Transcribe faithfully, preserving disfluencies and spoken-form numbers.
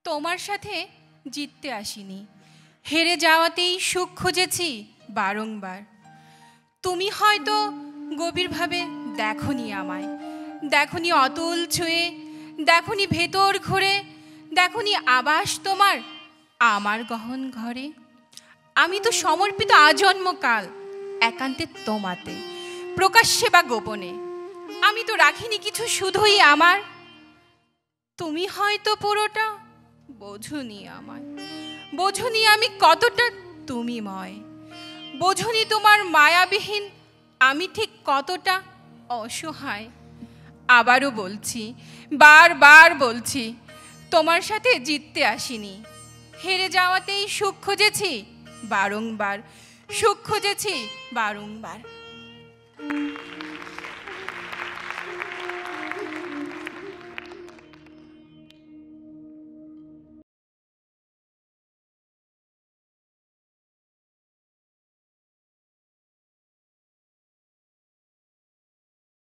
তোমার সাথে জিততে আসিনি, হেরে যাওয়াতেই সুখ খুঁজেছি বারংবার। তুমি হয়তো গভীরভাবে দেখনি আমায়, দেখনি অতল ছুঁয়ে, দেখনি ভেতর ঘুরে, দেখনি আবাস তোমার আমার গহন ঘরে। আমি তো সমর্পিত আজন্মকাল একান্তে তোমাতে, প্রকাশ্যে বা গোপনে। আমি তো রাখিনি কিছু শুধুই আমার। তুমি হয়তো পুরোটা বোঝনি আমায়, বোঝনি আমি কতটা তুমিময়, বোঝনি তোমার মায়াবিহীন আমি ঠিক কতটা অসহায়। আবারও বলছি, বারবার বলছি, তোমার সাথে জিততে আসিনি, হেরে যাওয়াতেই সুখ খুঁজেছি বারংবার, সুখ খুঁজেছি বারংবার।